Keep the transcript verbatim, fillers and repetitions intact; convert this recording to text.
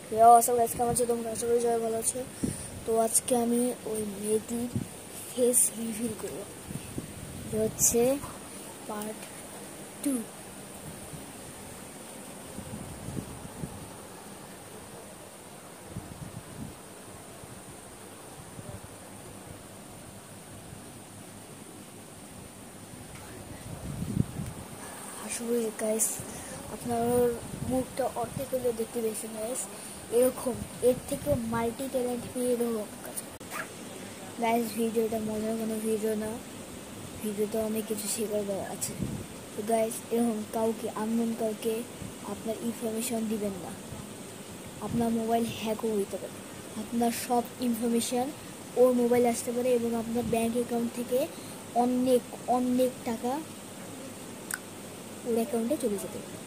কেমন আছো তোমরা? আশা করি সবাই ভালো আছো। তো আজকে আমি ওই মেয়েটির ফেস রিভিল করব, এটা হচ্ছে পার্ট টু। আসলে গাইস আপনার মুখটা অর্ধেক হলে দেখতে পেয়েছেন গাইস, এরকম এর থেকে মাল্টি ট্যালেন্ট নিয়ে এরকম কাজ। গাইস ভিডিওটা মজার কোনো ভিডিও না, ভিডিওতে অনেক কিছু শেখার আছে। তো গাইস এরকম কাউকে আননোন কাউকে আপনার ইনফরমেশন দিবেন না। আপনার মোবাইল হ্যাকও হইতে পারে, আপনার সব ইনফরমেশান ওর মোবাইলে আসতে পারে এবং আপনার ব্যাঙ্ক অ্যাকাউন্ট থেকে অনেক অনেক টাকা ওর অ্যাকাউন্টে চলে যেতে পারে।